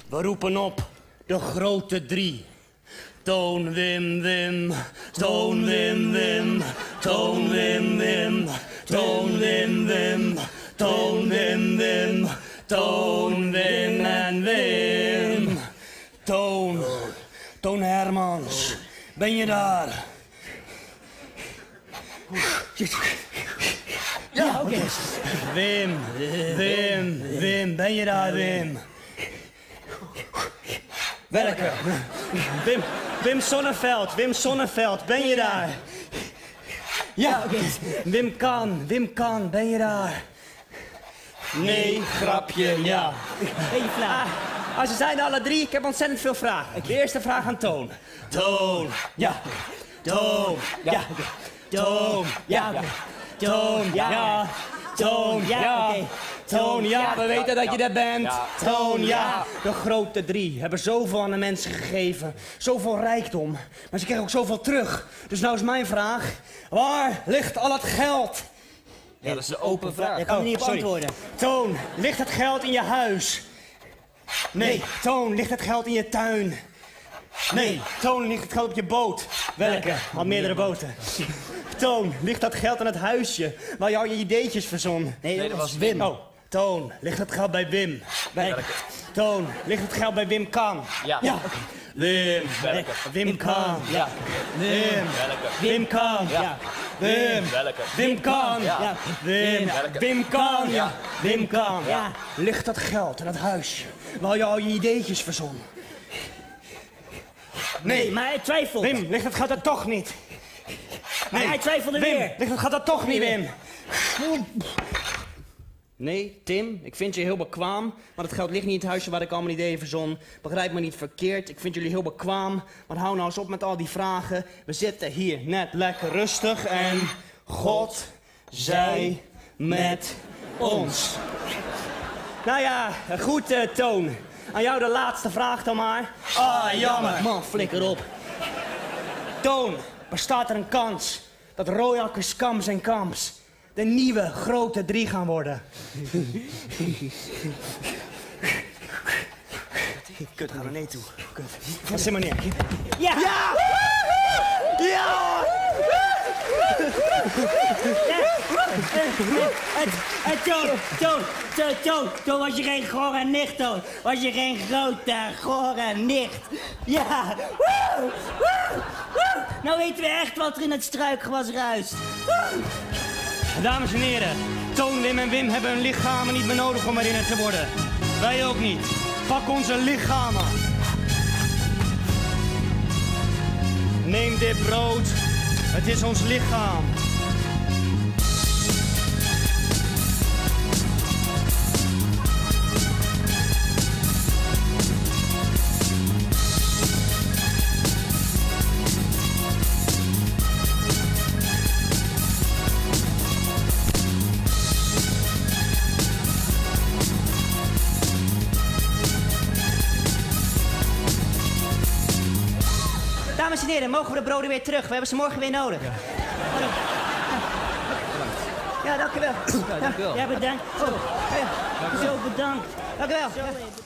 We roepen op de grote drie. Toon, Wim, Wim. Toon, Wim, Wim. Toon, Wim, Wim. Toon, Wim, Wim. Toon, Wim, Wim. Toon, Wim en Wim. Toon. Toon Hermans. Ben je daar? Ja, oké. Wim. Wim. Ben je daar, Wim? Welke? Wim Sonneveld, ben je daar? Ja, oké. Wim Kan, ben je daar? Nee, grapje, ja. Eén vraag. Ze zijn alle drie, ik heb ontzettend veel vragen. De eerste vraag aan Toon. Toon, ja. Toon, ja. Toon, ja. Toon, ja. Toon, ja. Toon, ja, we weten dat je er bent. Toon, ja. De grote drie hebben zoveel aan de mensen gegeven. Zoveel rijkdom. Maar ze kregen ook zoveel terug. Dus nou is mijn vraag. Waar ligt al het geld? Ja, dat is een open vraag. Je kan er niet op antwoorden. Toon, ligt het geld in je huis? Nee. Toon, ligt het geld in je tuin? Nee. Toon, ligt het geld op je boot? Welke? Al meerdere boten. Toon, ligt dat geld aan het huisje waar je al je ideetjes verzon? Nee, dat was Wim. Oh, Toon, ligt het geld bij Wim? Welke? Toon, ligt het geld bij Wim Kan? Ja. Wim. Welke? Wim Kan. Ja. Wim. Welke? Wim Kan. Ja. Wim. Welke? Wim Kan. Ja. Wim. Welke? Wim Kan. Ja. Wim Kan. Ja. Ligt dat geld in het huisje waar je al je ideetjes verzon? Nee, maar hij twijfelt. Wim, ligt het geld er toch niet? Maar hij twijfelde Wim, weer. ligt het geld er toch niet, Wim? Nee, Tim, ik vind je heel bekwaam, maar het geld ligt niet in het huisje waar ik al mijn ideeën verzon. Begrijp me niet verkeerd, ik vind jullie heel bekwaam, maar hou nou eens op met al die vragen. We zitten hier net lekker rustig en God zij met ons. Nou ja, goed Toon. Aan jou de laatste vraag dan maar. Jammer. Man, flikker op. Toon, bestaat er een kans dat Royakkers Kams en Kams de nieuwe grote drie gaan worden? Kut, ga er nee toe. Kut. Ga zit maar neer. Ja! Ja! Ja! Toon, was je geen gore nicht, Toon. Was je geen grote, gore nicht. Ja. Nou weten we echt wat er in het struikgewas ruist. Dames en heren, Toon, Wim en Wim hebben hun lichamen niet meer nodig om herinnerd te worden. Wij ook niet. Pak onze lichamen. Neem dit brood, het is ons lichaam. Dames en heren, mogen we de broden weer terug? We hebben ze morgen weer nodig. Ja, dank u wel. Ja, dank u wel. Ja, bedankt. Zo bedankt. Dank u wel.